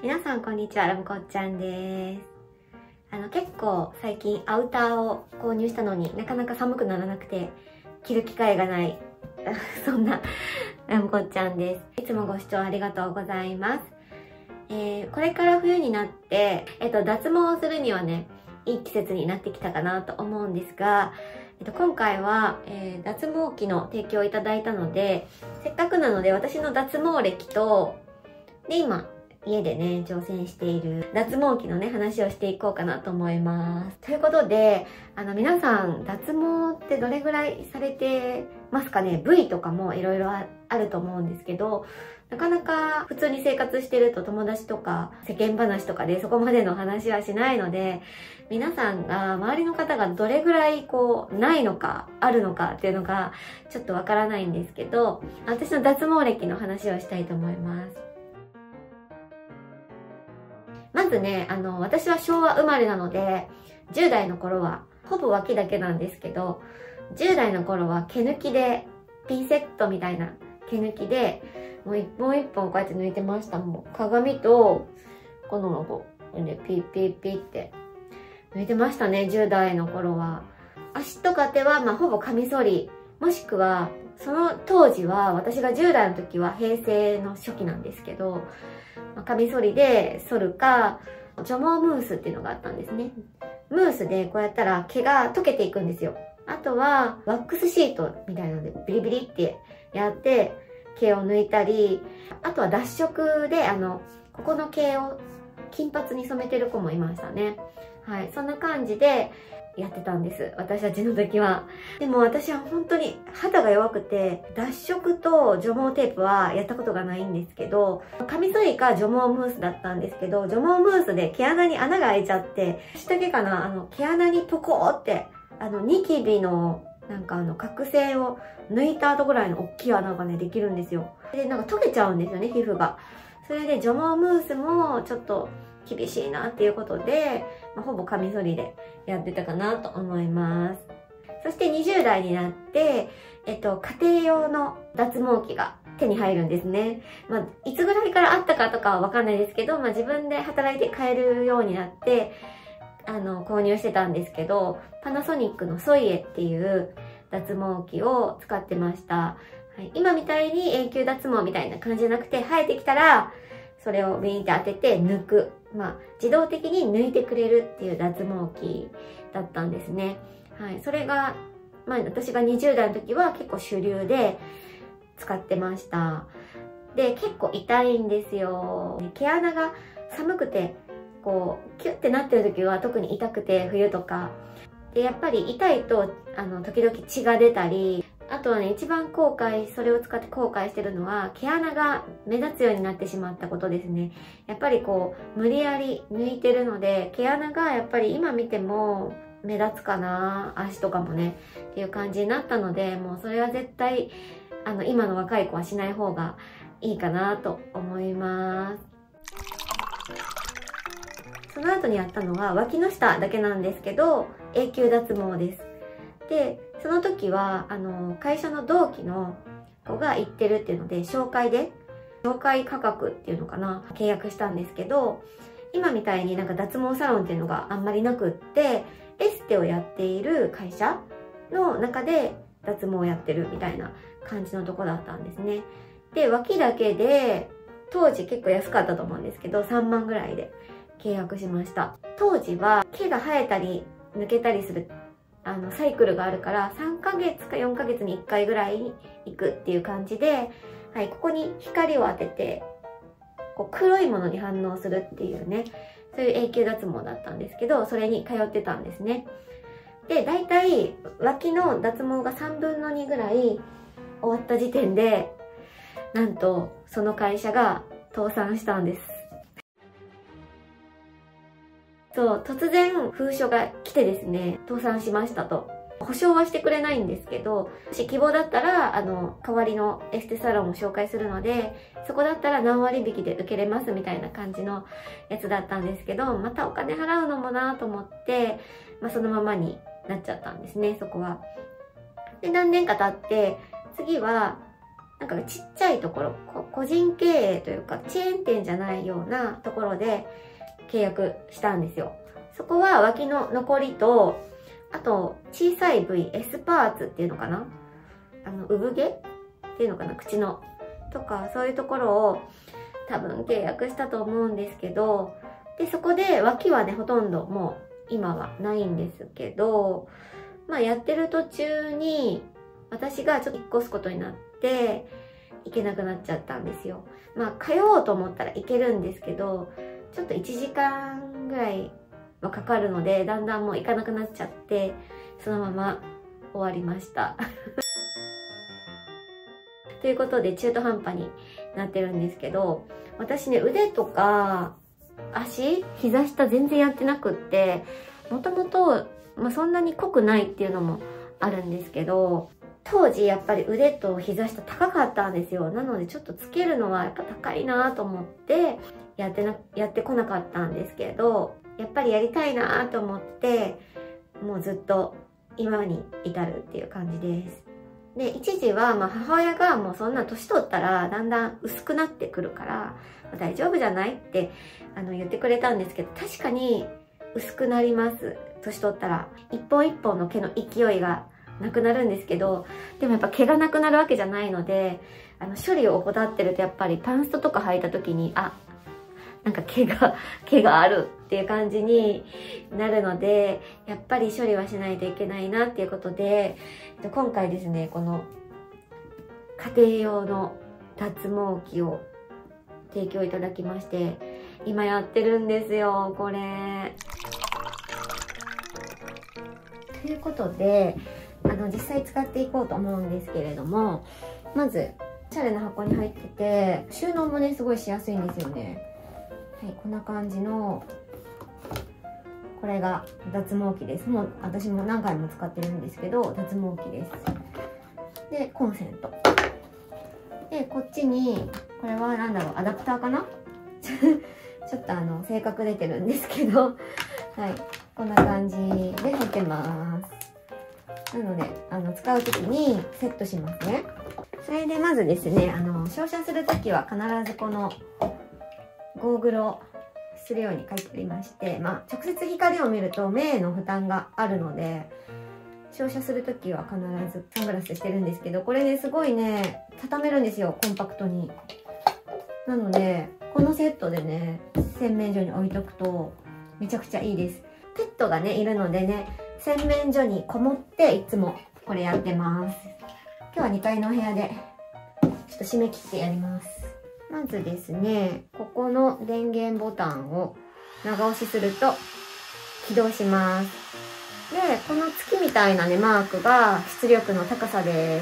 皆さんこんにちは、ラムこっちゃんです。結構最近アウターを購入したのになかなか寒くならなくて着る機会がないそんなラムこっちゃんです。いつもご視聴ありがとうございます。これから冬になって、脱毛をするにはね、いい季節になってきたかなと思うんですが、今回は、脱毛器の提供をいただいたので、せっかくなので私の脱毛歴と、で今家でね挑戦している脱毛器のね話をしていこうかなと思います。ということで、皆さん脱毛ってどれぐらいされてますかね。部位とかもいろいろあると思うんですけど、なかなか普通に生活してると友達とか世間話とかでそこまでの話はしないので、皆さんが周りの方がどれぐらいこうないのかあるのかっていうのがちょっとわからないんですけど、私の脱毛歴の話をしたいと思います。まずね、私は昭和生まれなので、10代の頃は、ほぼ脇だけなんですけど、10代の頃は毛抜きで、ピンセットみたいな毛抜きで、もう一本一本こうやって抜いてました。もう鏡と、このこう、でピッピッピッって抜いてましたね、10代の頃は。足とか手は、ほぼカミソリ、もしくは、その当時は、私が10代の時は平成の初期なんですけど、カミソリで剃るか、除毛ムースっていうのがあったんですね。ムースでこうやったら毛が溶けていくんですよ。あとはワックスシートみたいなのでビリビリってやって毛を抜いたり、あとは脱色でここの毛を金髪に染めてる子もいましたね。はい、そんな感じでやってたんです、私たちの時は。でも私は本当に肌が弱くて、脱色と除毛テープはやったことがないんですけど、カミソリか除毛ムースだったんですけど、除毛ムースで毛穴に穴が開いちゃって、私だけかな、毛穴にポコーって、ニキビの角栓を抜いた後ぐらいの大きい穴がね、できるんですよ。で、溶けちゃうんですよね、皮膚が。それで除毛ムースもちょっと厳しいなっていうことで、ほぼカミソリでやってたかなと思います。そして20代になって、家庭用の脱毛器が手に入るんですね。いつぐらいからあったかとかはわかんないですけど、自分で働いて買えるようになって、購入してたんですけど、パナソニックのソイエっていう脱毛器を使ってました。はい、今みたいに永久脱毛みたいな感じじゃなくて、生えてきたら、それをビーンって当てて抜く。自動的に抜いてくれるっていう脱毛器だったんですね。はい。それが、私が20代の時は結構主流で使ってました。で、結構痛いんですよ。毛穴が寒くて、こう、キュッてなってる時は特に痛くて、冬とか。で、やっぱり痛いと、時々血が出たり、あとはね、一番それを使って後悔してるのは、毛穴が目立つようになってしまったことですね。やっぱりこう、無理やり抜いてるので、毛穴がやっぱり今見ても目立つかな、足とかもね、っていう感じになったので、もうそれは絶対、今の若い子はしない方がいいかなと思います。その後にやったのは、脇の下だけなんですけど、永久脱毛です。で、その時は、会社の同期の子が行ってるっていうので、紹介価格っていうのかな、契約したんですけど、今みたいに脱毛サロンっていうのがあんまりなくって、エステをやっている会社の中で脱毛をやってるみたいな感じのとこだったんですね。で、脇だけで、当時結構安かったと思うんですけど、3万ぐらいで契約しました。当時は毛が生えたり抜けたりするサイクルがあるから、3ヶ月か4ヶ月に1回ぐらいに行くっていう感じで、はい、ここに光を当てて、こう黒いものに反応するっていうね、そういう永久脱毛だったんですけど、それに通ってたんですね。で、大体、脇の脱毛が3分の2ぐらい終わった時点で、なんと、その会社が倒産したんです。そう、突然封書が来てですね、倒産しましたと。保証はしてくれないんですけど、もし希望だったら、代わりのエステサロンを紹介するので、そこだったら何割引きで受けれますみたいな感じのやつだったんですけど、またお金払うのもなと思って、そのままになっちゃったんですね、そこは。で、何年か経って、次は、 なんかちっちゃいところ、個人経営というか、チェーン店じゃないようなところで契約したんですよ。そこは脇の残りと、あと小さい部位、Sパーツっていうのかな、産毛っていうのかな、口の。とか、そういうところを多分契約したと思うんですけど、で、そこで脇はね、ほとんどもう今はないんですけど、まあやってる途中に私がちょっと引っ越すことになって行けなくなっちゃったんですよ。まあ通おうと思ったら行けるんですけど、ちょっと1時間ぐらいはかかるので、だんだんもう行かなくなっちゃって、そのまま終わりました。ということで中途半端になってるんですけど、私ね、腕とか足、膝下全然やってなくって、もともと、まあ、そんなに濃くないっていうのもあるんですけど、当時やっぱり腕と膝下高かったんですよ。なのでちょっとつけるのはやっぱ高いなと思ってやってこなかったんですけど、やっぱりやりたいなと思って、もうずっと今に至るっていう感じです。で、一時は、まあ母親がもうそんな年取ったらだんだん薄くなってくるから、まあ、大丈夫じゃないって言ってくれたんですけど、確かに薄くなります。年取ったら。一本一本の毛の勢いがなくなるんですけど、でもやっぱ毛がなくなるわけじゃないので、処理を怠ってるとやっぱりパンストとか履いた時に、なんか毛があるっていう感じになるので、やっぱり処理はしないといけないなっていうことで、今回ですね、この家庭用の脱毛器を提供いただきまして、今やってるんですよ、これ。ということで、実際使っていこうと思うんですけれども、まず、おしゃれな箱に入ってて、収納もね、すごいしやすいんですよね。はい、こんな感じの、これが脱毛器です。もう私も何回も使ってるんですけど、脱毛器です。で、コンセント。で、こっちに、これは何だろう、アダプターかなちょっと性格出てるんですけど、はい、こんな感じで入ってます。なので、使う時にセットしますね。それでまずですね、照射するときは必ずこのゴーグルをするように書いてありまして、まあ、直接光を見ると目への負担があるので、照射するときは必ずサングラスしてるんですけど、これね、すごいね、畳めるんですよ、コンパクトに。なので、このセットでね、洗面所に置いとくとめちゃくちゃいいです。ペットがね、いるのでね、洗面所にこもっていつもこれやってます。今日は2階のお部屋でちょっと締め切ってやります。まずですね、ここの電源ボタンを長押しすると起動します。で、この月みたいなね、マークが出力の高さです。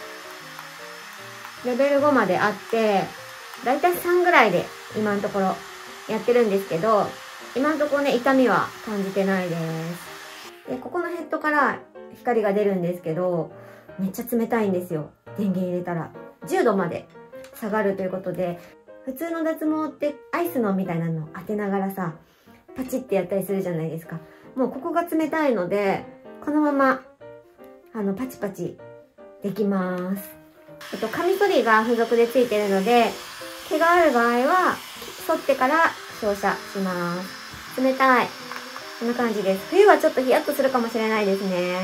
レベル5まであって、だいたい3ぐらいで今のところやってるんですけど、今のところね、痛みは感じてないです。で、ここのヘッドから光が出るんですけど、めっちゃ冷たいんですよ。電源入れたら。10度まで下がるということで、普通の脱毛ってアイスのみたいなのを当てながらさ、パチってやったりするじゃないですか。もうここが冷たいので、このまま、パチパチできます。カミソリが付属でついてるので、毛がある場合は、剃ってから照射します。冷たい。こんな感じです。冬はちょっとヒヤッとするかもしれないですね。はい、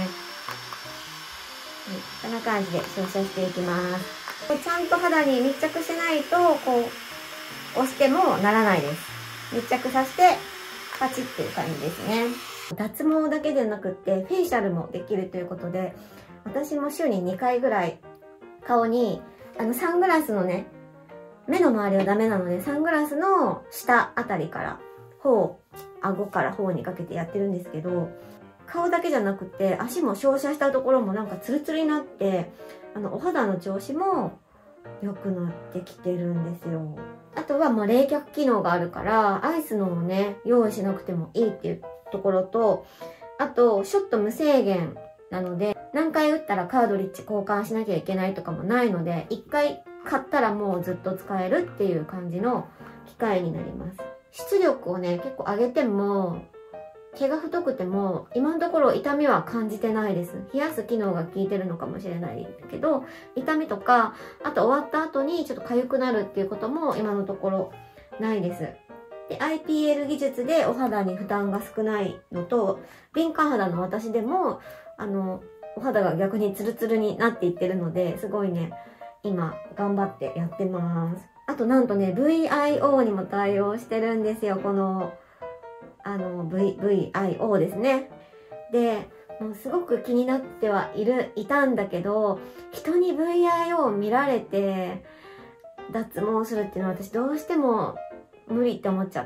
こんな感じで照射していきます。ちゃんと肌に密着しないと、こう、押してもならないです。密着させて、パチっていう感じですね。脱毛だけでなくって、フェイシャルもできるということで、私も週に2回ぐらい、顔に、サングラスのね、目の周りはダメなので、サングラスの下あたりから、顎から頬にかけてやってるんですけど、顔だけじゃなくて、足も照射したところもなんかツルツルになって、お肌の調子も良くなってきてるんですよ。あとはもう冷却機能があるから、アイスのをね、用意しなくてもいいっていうところと、あと、ショット無制限なので、何回打ったらカードリッジ交換しなきゃいけないとかもないので、1回買ったらもうずっと使えるっていう感じの機械になります。出力をね、結構上げても、 毛が太くても今のところ痛みは感じてないです。冷やす機能が効いてるのかもしれないけど、痛みとか、あと終わった後にちょっと痒くなるっていうことも今のところないです。で、IPL 技術でお肌に負担が少ないのと、敏感肌の私でも、お肌が逆にツルツルになっていってるので、すごいね、今頑張ってやってます。あとなんとね、VIO にも対応してるんですよ。この、VIO ですね。で、もうすごく気になっていたんだけど、人に VIO を見られて脱毛するっていうのは私どうしても無理って思っちゃって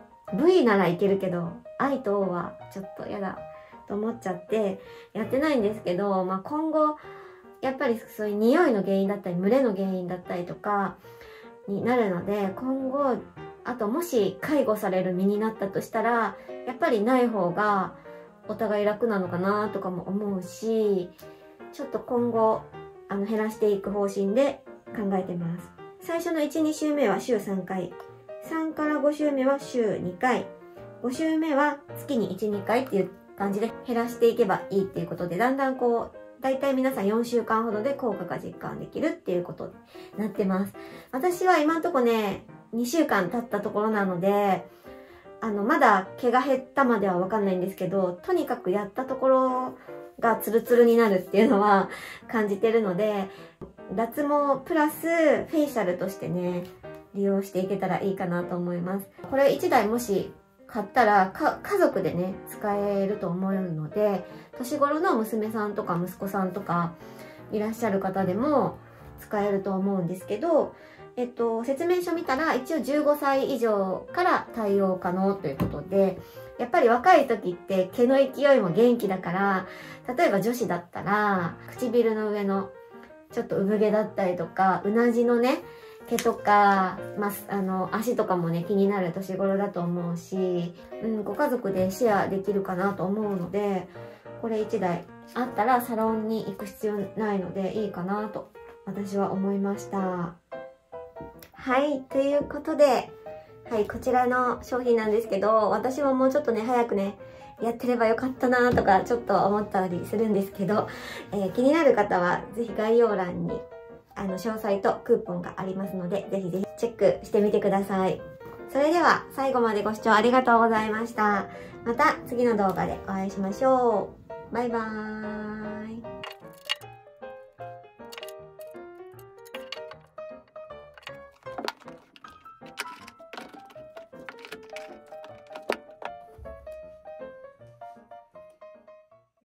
、V ならいけるけど、I と O はちょっとやだと思っちゃってやってないんですけど、まあ、今後、やっぱりそういう匂いの原因だったり、蒸れの原因だったりとかになるので、今後、あともし介護される身になったとしたら、やっぱりない方がお互い楽なのかなとかも思うし、ちょっと今後、減らしていく方針で考えてます。最初の1、2週目は週3回。3から5週目は週2回。5週目は月に1、2回っていう感じで減らしていけばいいっていうことで、だんだんこう、だいたい皆さん4週間ほどで効果が実感できるっていうことになってます。私は今んとこね、2週間経ったところなので、まだ毛が減ったまではわかんないんですけど、とにかくやったところがツルツルになるっていうのは感じてるので、脱毛プラスフェイシャルとしてね、利用していけたらいいかなと思います。これ1台もし買ったら家族でね、使えると思うので、年頃の娘さんとか息子さんとかいらっしゃる方でも使えると思うんですけど、説明書見たら一応15歳以上から対応可能ということで、やっぱり若い時って毛の勢いも元気だから、例えば女子だったら唇の上のちょっと産毛だったりとか、うなじのね、毛とか、まあ、足とかもね、気になる年頃だと思うし、ご家族でシェアできるかなと思うので、これ1台あったらサロンに行く必要ないのでいいかなと私は思いました。はい、ということで、はい、こちらの商品なんですけど、私ももうちょっとね、早くね、やってればよかったなとかちょっと思ったりするんですけど、気になる方はぜひ概要欄に詳細とクーポンがありますので、ぜひぜひチェックしてみてください。それでは最後までご視聴ありがとうございました。また次の動画でお会いしましょう。バイバーイ。